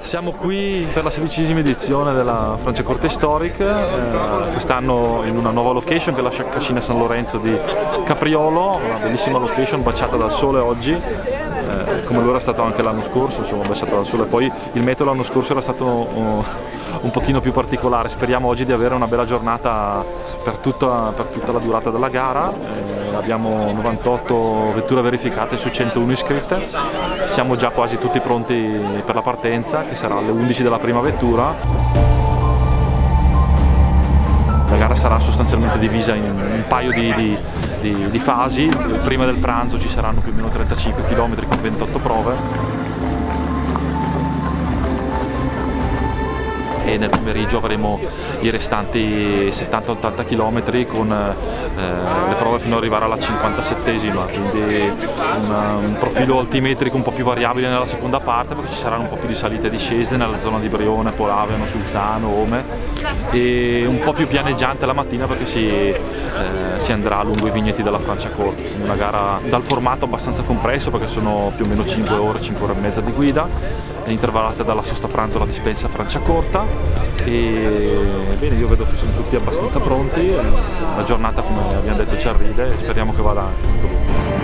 Siamo qui per la 16ª edizione della Franciacorta Historic, quest'anno in una nuova location che è la Cascina San Lorenzo di Capriolo, una bellissima location baciata dal sole oggi, come lo era stato anche l'anno scorso, insomma, baciata dal sole. Poi il meteo l'anno scorso era stato un pochino più particolare. Speriamo oggi di avere una bella giornata per tutta la durata della gara. Abbiamo 98 vetture verificate su 101 iscritte, siamo già quasi tutti pronti per la partenza che sarà alle 11 della prima vettura. La gara sarà sostanzialmente divisa in un paio di fasi. Prima del pranzo ci saranno più o meno 35 km con 28 prove. E nel pomeriggio avremo i restanti 70-80 km con le prove fino ad arrivare alla 57esima, quindi un profilo altimetrico un po' più variabile nella seconda parte, perché ci saranno un po' più di salite e discese nella zona di Brione, Polaveno, Sulzano, Ome, e un po' più pianeggiante la mattina perché si andrà lungo i vigneti della Franciacorta. Una gara dal formato abbastanza compresso perché sono più o meno 5 ore e mezza di guida, intervallate dalla sosta pranzo alla dispensa Franciacorta. E bene, io vedo che sono tutti abbastanza pronti, la giornata come abbiamo detto ci arriva e speriamo che vada tutto bene.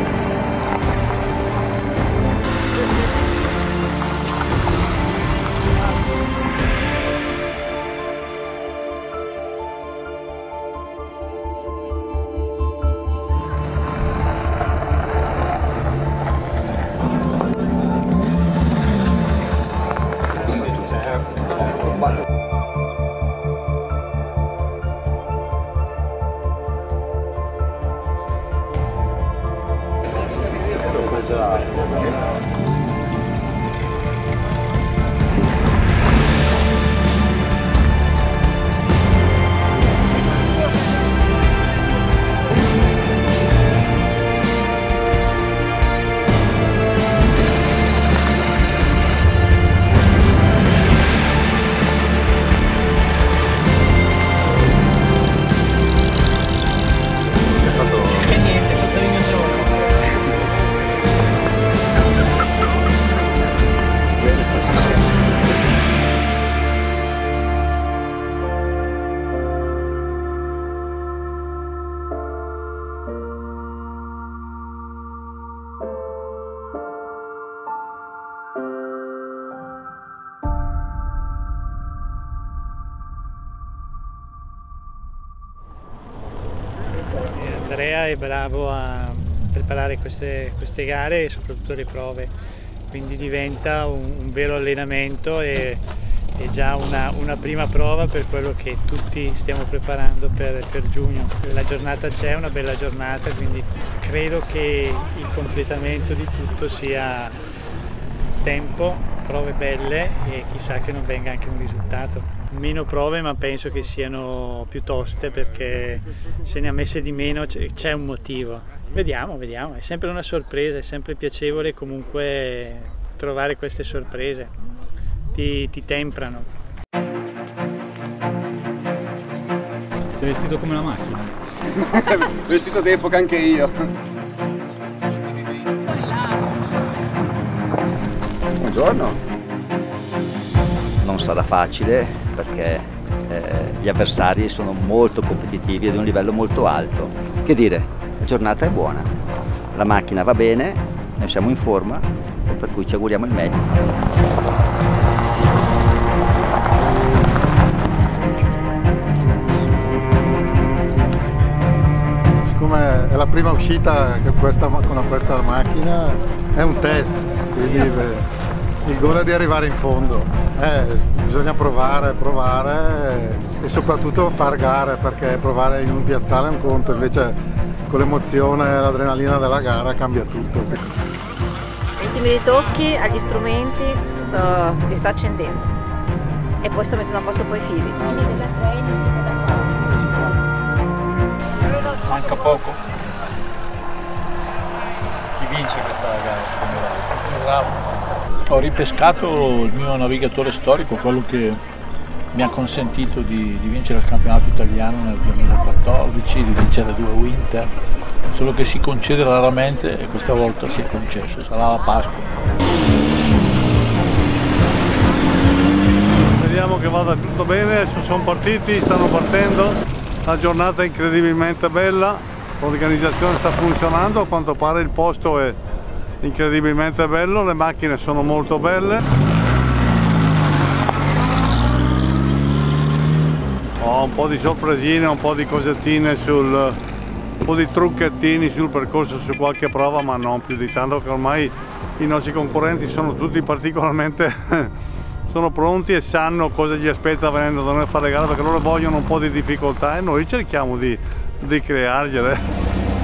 Andrea è bravo a preparare queste gare e soprattutto le prove, quindi diventa un vero allenamento e già una prima prova per quello che tutti stiamo preparando per giugno. La giornata c'è, una bella giornata, quindi credo che il completamento di tutto sia tempo, prove belle e chissà che non venga anche un risultato. Meno prove, ma penso che siano più toste perché se ne ha messe di meno c'è un motivo. Vediamo, è sempre una sorpresa, è sempre piacevole comunque trovare queste sorprese, ti temprano. Sei vestito come una macchina. Vestito d'epoca anche io. Buongiorno. Non sarà facile perché gli avversari sono molto competitivi e di un livello molto alto. Che dire, la giornata è buona, la macchina va bene, noi siamo in forma e per cui ci auguriamo il meglio. Siccome è la prima uscita con questa macchina, è un test, quindi il goal è di arrivare in fondo. Bisogna provare e soprattutto far gare, perché provare in un piazzale è un conto, invece con l'emozione e l'adrenalina della gara cambia tutto. Gli ultimi ritocchi agli strumenti li sto accendendo e poi sto mettendo a posto poi i fili. Manca poco. Chi vince questa gara secondo te? Bravo. Ho ripescato il mio navigatore storico, quello che mi ha consentito di vincere il campionato italiano nel 2014, di vincere 2 Winter, solo che si concede raramente e questa volta si è concesso, sarà la Pasqua. speriamo che vada tutto bene. Adesso sono partiti, stanno partendo, la giornata è incredibilmente bella, l'organizzazione sta funzionando, a quanto pare il posto è incredibilmente bello, le macchine sono molto belle. Ho un po' di sorpresine, un po' di cosettine un po' di trucchettini sul percorso su qualche prova, ma non più di tanto, che ormai i nostri concorrenti sono tutti particolarmente sono pronti e sanno cosa gli aspetta venendo da noi a fare le gare, perché loro vogliono un po' di difficoltà e noi cerchiamo di creargliele.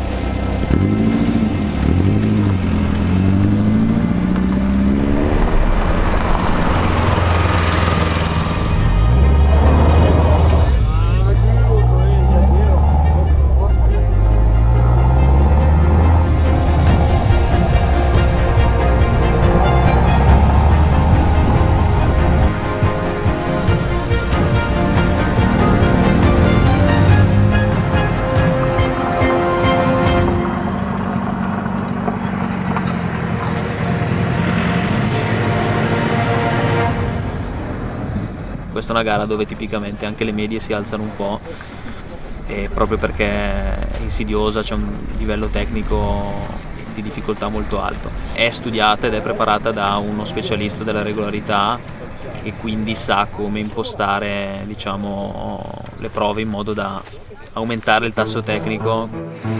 Questa è una gara dove tipicamente anche le medie si alzano un po', e proprio perché è insidiosa, c'è un livello tecnico di difficoltà molto alto. È studiata ed è preparata da uno specialista della regolarità e quindi sa come impostare, diciamo, le prove in modo da aumentare il tasso tecnico.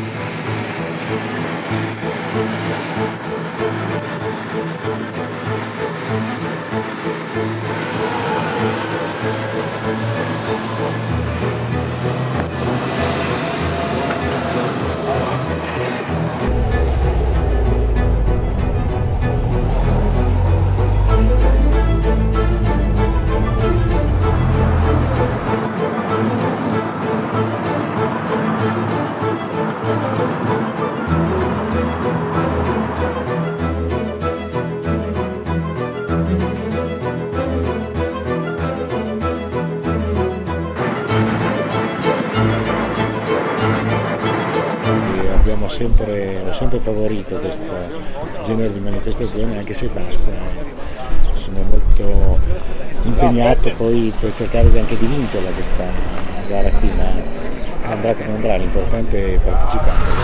Ho sempre favorito questo genere di manifestazioni, anche se Pasqua sono molto impegnato poi per cercare anche di vincerla questa gara qui, ma andrà come andrà, l'importante è partecipare.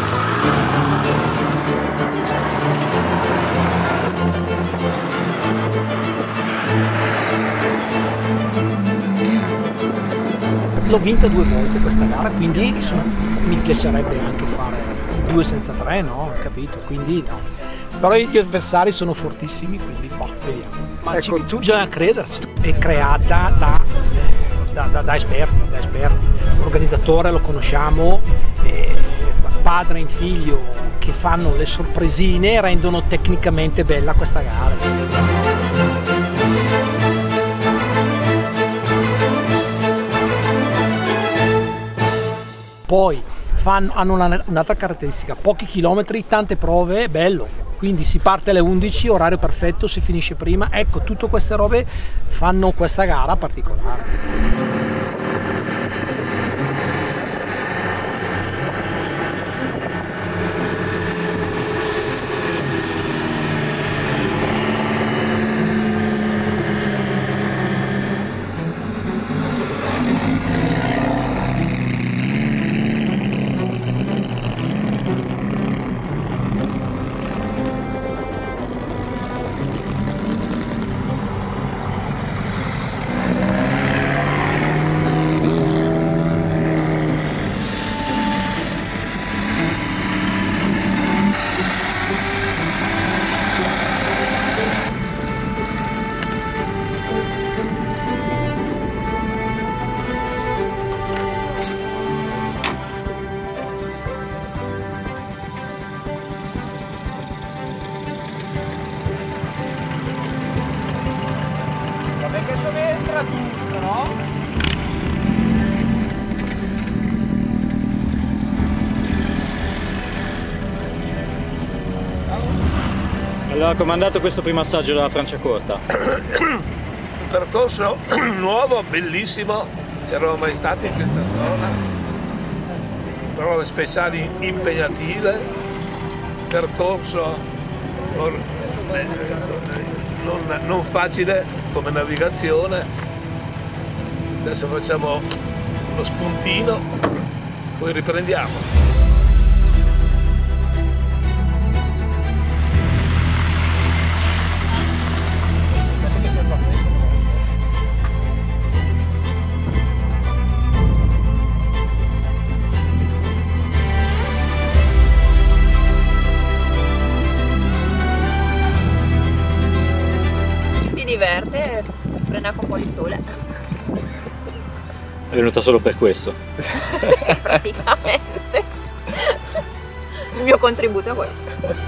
L'ho vinta 2 volte questa gara, quindi insomma, mi piacerebbe anche fare il 2 senza 3, no? Capito? Quindi no. Però gli avversari sono fortissimi, quindi boh, vediamo. Ma ecco, bisogna crederci. È creata da esperti, L'organizzatore lo conosciamo, padre e figlio che fanno le sorpresine e rendono tecnicamente bella questa gara. Poi hanno un'altra caratteristica, pochi chilometri, tante prove, bello, quindi si parte alle 11, orario perfetto, si finisce prima, ecco, tutte queste robe fanno questa gara particolare. Perché subentra tutto, no? Allora, com'è andato questo primo assaggio della Franciacorta? Un percorso nuovo, bellissimo, ci eravamo mai stati in questa zona, prove speciali impegnative, percorso non facile come navigazione, Adesso facciamo lo spuntino, poi riprendiamo. Si diverte, prende anche un po' di sole. È venuta solo per questo? Praticamente. Il mio contributo è questo.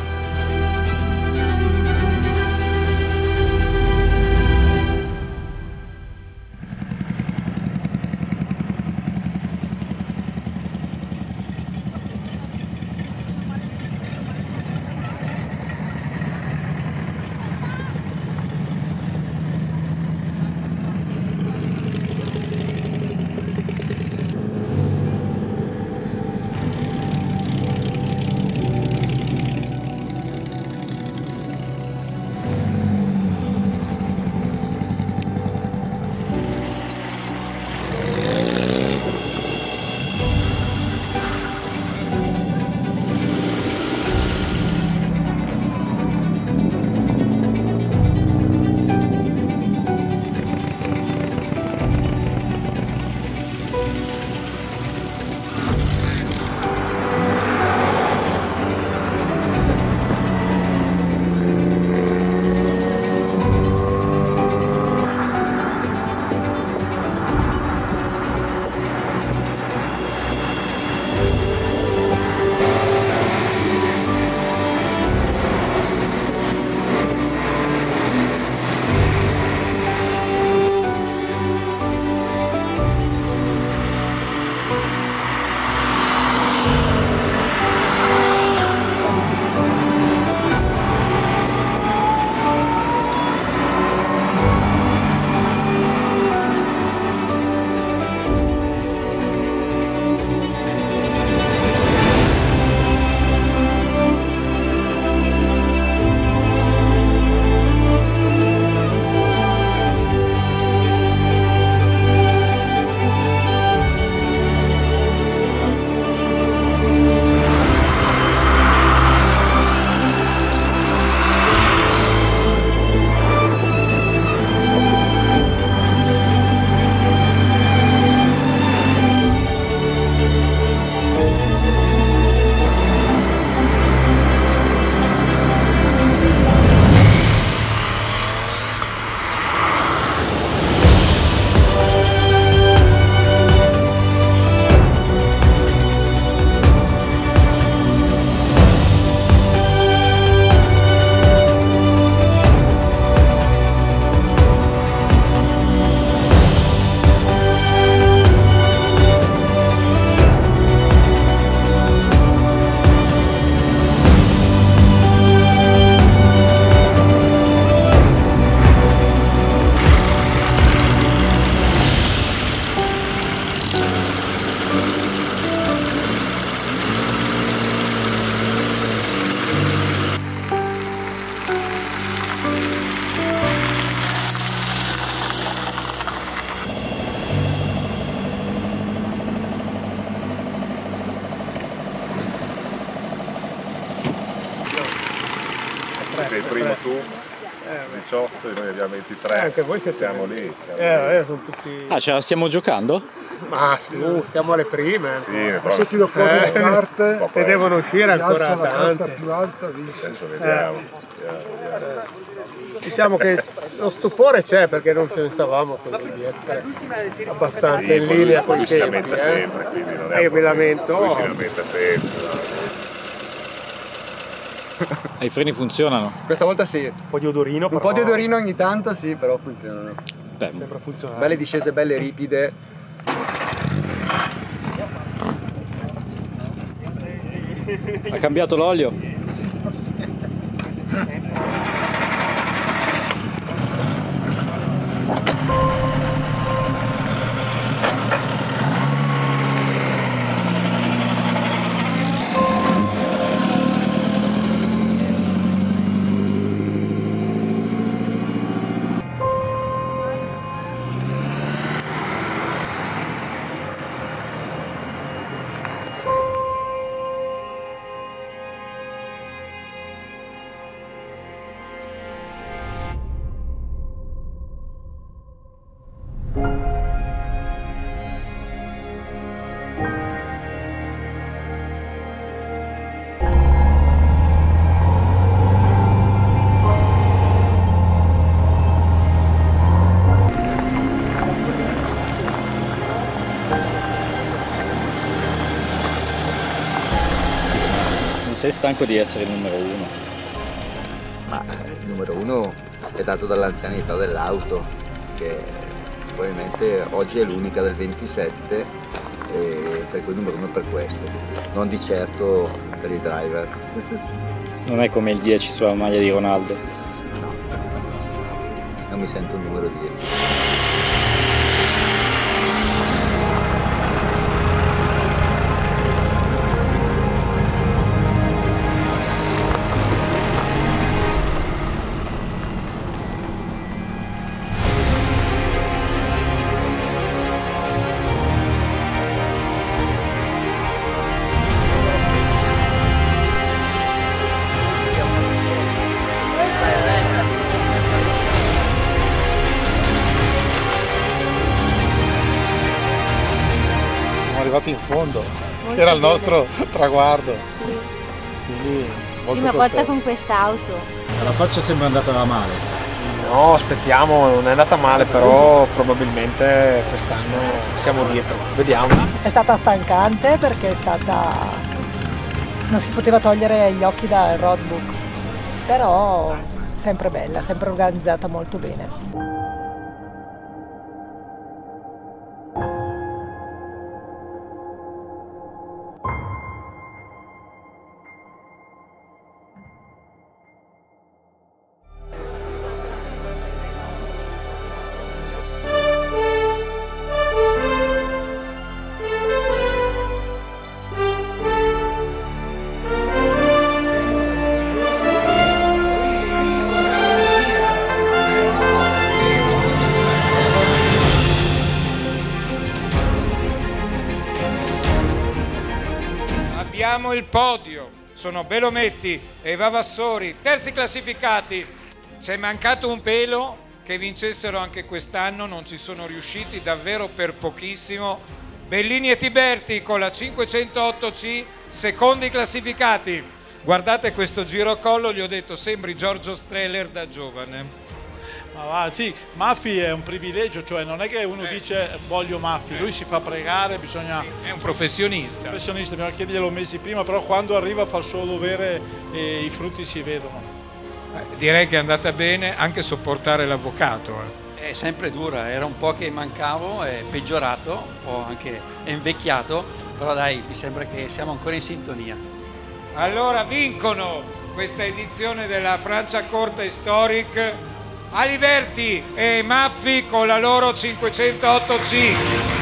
Sei il primo tu, 18 e noi abbiamo 23. Anche voi siete siamo lì. Sono tutti... Ah, ce la stiamo giocando? Ma sì, siamo alle prime. Sì, le adesso tiro fuori le carte e devono uscire ancora la tante. carta più alta vince. Adesso vediamo. Diciamo che lo stupore c'è perché non pensavamo di essere abbastanza in linea con i tempi. Lui si lamenta sempre, quindi non è io mi lamento. Lui si lamenta sempre. I freni funzionano? Questa volta sì. Un po' di odorino. Un po' di odorino ogni tanto sì, però funzionano. Beh, sembra funzionare. Belle discese, belle ripide. Ha cambiato l'olio? Sei stanco di essere il numero 1? Ma il numero 1 è dato dall'anzianità dell'auto, che probabilmente oggi è l'unica del 27, e per cui il numero 1 è per questo, non di certo per i driver. Non è come il 10 sulla maglia di Ronaldo? No, non mi sento un numero 10. Arrivati in fondo, che era il nostro traguardo. Sì. Quindi molto Prima volta con quest'auto. La faccia sembra andata male. No, aspettiamo, non è andata male, però probabilmente quest'anno siamo dietro. Vediamo. È stata stancante perché non si poteva togliere gli occhi dal roadbook, però sempre bella, sempre organizzata molto bene. Abbiamo il podio, sono Belometti e Vavassori, terzi classificati. C'è mancato un pelo, che vincessero anche quest'anno, non ci sono riusciti davvero per pochissimo. Bellini e Tiberti con la 508C, secondi classificati. Guardate questo girocollo, gli ho detto sembri Giorgio Streller da giovane. Ma va, sì, Maffi è un privilegio, cioè non è che uno dice voglio Maffi, lui si fa pregare, bisogna... Sì, è un professionista. Bisogna chiederglielo mesi prima, però quando arriva fa il suo dovere e i frutti si vedono. Direi che è andata bene anche sopportare l'avvocato. È sempre dura, era un po' che mancavo, è peggiorato, un po' anche è invecchiato, però dai, mi sembra che siamo ancora in sintonia. Allora vincono questa edizione della Franciacorta Historic Aliverti e Maffi con la loro 508C.